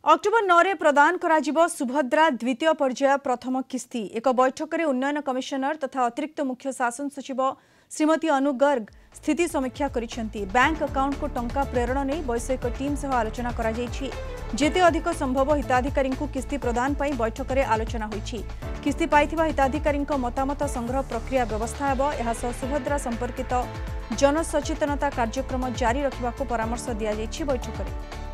October 9 रे प्रदान कराजिबो सुभद्रा द्वितीय पर्याय प्रथम किस्ती। एक बैठक में उन्नयन कमिशनर तथा अतिरिक्त मुख्य शासन सचिव श्रीमती अनु गर्ग स्थिति समीक्षा करिसेंती। बैंक अकाउंट को टंका प्रेरण नहीं वैषयिक टीम सह आलोचना करा जायछि। जेते अधिक संभव हिताधिकारी को किस्ती प्रदान पई बैठक में आलोचना होईछि। किस्ती पाइथिबा हिताधिकारी मतामत संग्रह प्रक्रिया व्यवस्था हेबो। एहा सह सुभद्रा संपर्कित जनसचेतनता कार्यक्रम जारी रखिबाको परामर्श दिया जायछि बैठक में।